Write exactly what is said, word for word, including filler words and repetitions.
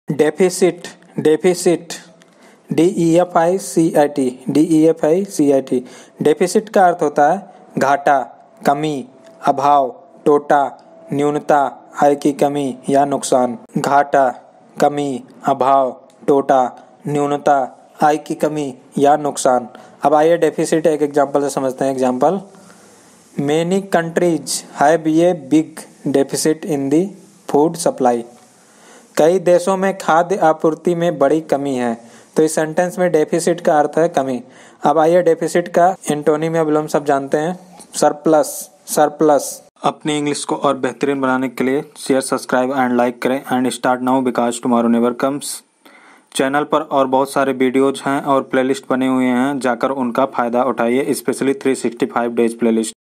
Deficit deficit d e f i c i t d e f i c i t deficit का अर्थ होता है घाटा, कमी, अभाव, टोटा, न्यूनता, आय की कमी या नुकसान। घाटा, कमी, अभाव, टोटा, न्यूनता, आय की कमी या नुकसान। अब आइए डेफिसिट एक एग्जांपल से समझते हैं। Example, many countries have a big deficit in the food supply. कई देशों में खाद्य आपूर्ति में बड़ी कमी है। तो इस सेंटेंस में डेफिसिट का अर्थ है कमी। अब आइए डेफिसिट का एंटोनिम या विलोम शब्द जानते हैं। Surplus, surplus. अपनी इंग्लिश को और बेहतरीन बनाने के लिए शेयर, सब्सक्राइब एंड लाइक करें and start now because tomorrow never comes. Channel पर और बहुत सारे वीडियोज हैं और प्लेलिस्ट बने हुए हैं, जाकर उनका फ़ायदा उठाइए, specially three sixty five days playlist.